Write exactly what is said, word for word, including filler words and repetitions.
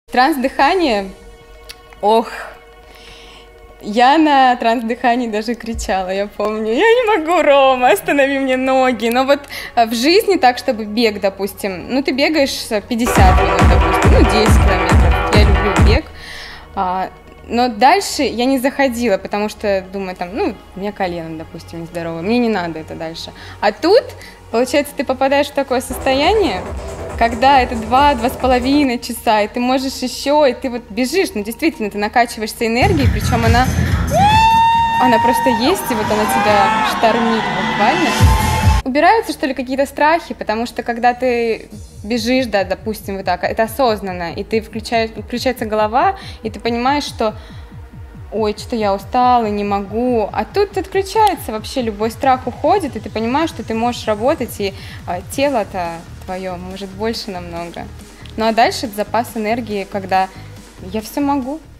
Транс-дыхание, ох, я на транс-дыхании даже кричала, я помню, я не могу, Рома, останови мне ноги, но вот в жизни так, чтобы бег, допустим, ну ты бегаешь пятьдесят минут, допустим, ну десять километров, я люблю бег, а, но дальше я не заходила, потому что думаю, там, ну, у меня колено, допустим, нездоровое, мне не надо это дальше, а тут, получается, ты попадаешь в такое состояние, когда это два-два с половиной часа, и ты можешь еще, и ты вот бежишь, ну действительно, ты накачиваешься энергией, причем она, она просто есть, и вот она тебя штормит буквально. Убираются, что ли, какие-то страхи, потому что когда ты бежишь, да, допустим, вот так, это осознанно, и ты включаешь, включается голова, и ты понимаешь, что ой, что-то я устала, не могу. А тут отключается вообще, любой страх уходит, и ты понимаешь, что ты можешь работать, и а, тело-то твое может больше намного. Ну а дальше запас энергии, когда я все могу.